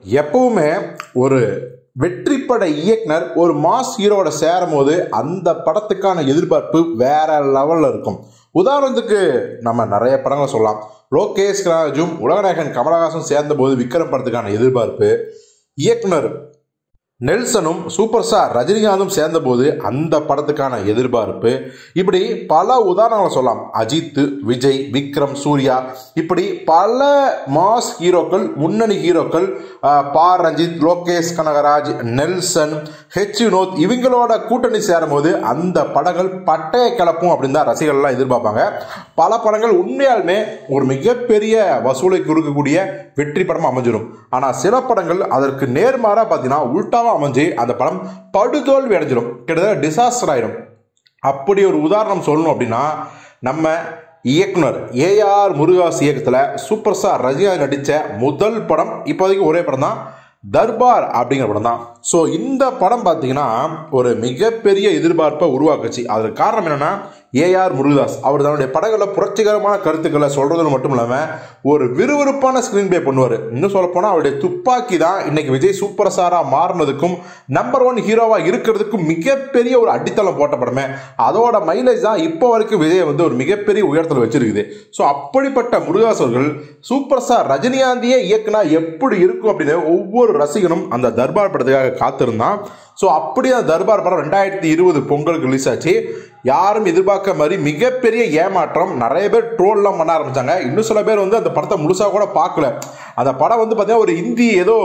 எப்பவுமே ஒரு வெற்றி பட இயக்குனர் ஒரு மாஸ் ஹீரோட சேரும் போது அந்த படத்துக்கான எதிர்பார்ப்பு வேற லெவல்ல இருக்கும். உதாரணத்துக்கு நம்ம நிறைய படங்களை சொல்லலாம். லோகேஷ் ராஜும் உலகநாயகன் கமலஹாசன் சேர்ந்த போது விக்ரம் படத்துக்கான எதிர்பார்ப்பு, இயக்குனர் நெல்சனும் சூப்பர் ஸ்டார் ரஜினிகாந்தும் சேர்ந்த போது அந்த படத்துக்கான எதிர்பார்ப்பு, இப்படி பல உதாரணங்களை சொல்லலாம். அஜித், விஜய், விக்ரம், சூர்யா, இப்படி பல மாஸ் ஹீரோக்கள், முன்னணி ஹீரோக்கள், ரஞ்சித், லோகேஷ் கனகராஜ், நெல்சன், வினோத் இவங்களோட கூட்டணி சேரும் போது அந்த படங்கள் பட்டைய கிளப்பும் அப்படின்னு தான் ரசிகர்கள்லாம் எதிர்பார்ப்பாங்க. பல படங்கள் உண்மையாலுமே ஒரு மிகப்பெரிய வசூலை கொடுக்கக்கூடிய வெற்றி படமா அமைஞ்சிடும். ஆனால் சில படங்கள் அதற்கு நேர்மாறா பார்த்தீங்கன்னா உல்டாவா அமைஞ்சு அந்த படம் படுதோல்வி அடைஞ்சிடும், கிட்டத்தட்ட டிசாஸ்டர் ஆயிடும். அப்படி ஒரு உதாரணம் சொல்லணும் அப்படின்னா நம்ம இயக்குனர் ஏஆர் முருகாஸ் இயக்கத்தில் சூப்பர் ஸ்டார் ரஜினிகாந்த் நடித்த முதல் படம் இப்போதைக்கு ஒரே படம் தான், தர்பார் அப்படிங்கிற படம் தான். ஸோ இந்த படம் பார்த்தீங்கன்னா ஒரு மிகப்பெரிய எதிர்பார்ப்பை உருவாக்குச்சு. அதற்கு காரணம் என்னன்னா ஏஆர் முருகதாஸ் அவர் தன்னுடைய படங்களில் புரட்சிகரமான கருத்துக்களை சொல்றது மட்டும் இல்லாமல் ஒரு விறுவிறுப்பான ஸ்கிரீன் பிளே பண்ணுவார். இன்னும் சொல்ல போனால் அவருடைய துப்பாக்கி தான் இன்னைக்கு விஜய் சூப்பர் ஸ்டாராக மாறினதுக்கும் நம்பர் 1 ஹீரோவாக இருக்கிறதுக்கும் மிகப்பெரிய ஒரு அடித்தளம் போட்ட படமே. அதோட மைலேஜ் தான் இப்போ வரைக்கும் விஜய் ஒரு மிகப்பெரிய உயரத்தில் வச்சிருக்குது. ஸோ அப்படிப்பட்ட முருகதாஸ் அவர்கள் சூப்பர் ஸ்டார் ரஜினிகாந்தியே இயக்குனா எப்படி இருக்கும் அப்படின்னு ஒவ்வொரு ரசிகனும் அந்த தர்பார் படத்துக்காக காத்திருந்தான். ஸோ அப்படி அந்த தர்பார் படம் 2020 பொங்கலுக்கு ரிலீஸ் ஆச்சு. யாரும் எதிர்பார்க்க மாதிரி மிகப்பெரிய ஏமாற்றம். நிறைய பேர் ட்ரோல்லாம் பண்ண ஆரம்பிச்சாங்க. இன்னும் சில பேர் அந்த படத்தை முழுசா கூட பார்க்கல. அந்த படம் பார்த்தீங்கன்னா ஒரு ஹிந்தி ஏதோ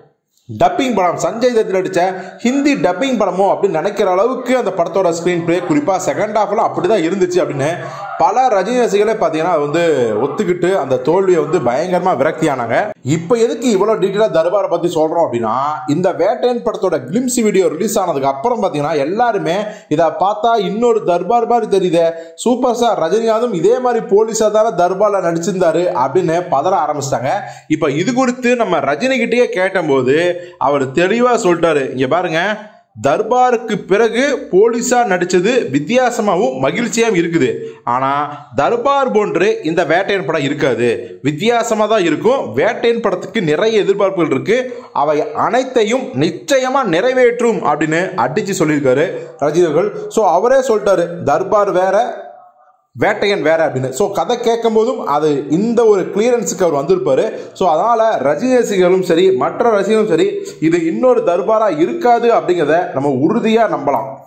டப்பிங் படம், சஞ்சய் தத் நடிச்ச ஹிந்தி டப்பிங் படமோ அப்படின்னு நினைக்கிற அளவுக்கு அந்த படத்தோட ஸ்கிரீன் பிளே, குறிப்பாக செகண்ட் ஹாஃப்லாம் அப்படிதான் இருந்துச்சு அப்படின்னு பல ரஜினி ரசிகளே பார்த்தீங்கன்னா ஒத்துக்கிட்டு அந்த தோல்வியை பயங்கரமாக விரக்தியானாங்க. இப்போ எதுக்கு இவ்வளோ டீட்டெயிலாக தர்பாரை பற்றி சொல்கிறோம் அப்படின்னா, இந்த வேட்டையன் படத்தோட கிளிம்ஸ் வீடியோ ரிலீஸ் ஆனதுக்கு அப்புறம் பார்த்தீங்கன்னா எல்லாருமே இதை பார்த்தா இன்னொரு தர்பார் மாதிரி தெரியுது, சூப்பர் ஸ்டார் ரஜினிகாந்தும் இதே மாதிரி போலீஸாக தானே தர்பாரில் நடிச்சிருந்தாரு அப்படின்னு பதற ஆரம்பிச்சிட்டாங்க. இப்போ இது குறித்து நம்ம ரஜினி கிட்டேயே கேட்டபோது அவர் தெளிவா சொல்லிட்டாரு, இங்க பாருங்க, தர்பாருக்கு பிறகு போலீஸா நடிச்சது வித்தியாசமாகவும் மகிழ்ச்சியாகவும் இருக்குது. ஆனா தர்பார் போன்று இந்த வேட்டையன் படம் இருக்காது, வித்தியாசமா தான் இருக்கும். வேட்டையன் படத்துக்கு நிறைய எதிர்பார்ப்புகள் இருக்கு, அவை அனைத்தையும் நிச்சயமா நிறைவேற்றும் அப்படின்னு அடிச்சு சொல்லியிருக்காரு ரஜினிகள். ஸோ அவரே சொல்லிட்டாரு தர்பார் வேற வேட்டையன் வேற அப்படின்னு. ஸோ கதை கேட்கும் போதும் அது இந்த ஒரு கிளியரன்ஸுக்கு அவர் வந்திருப்பாரு. ஸோ அதனால ரஜினி ரசிகர்களும் சரி மற்ற ரசிகர்களும் சரி இது இன்னொரு தர்பாரா இருக்காது அப்படிங்கிறத நம்ம உறுதியாக நம்பலாம்.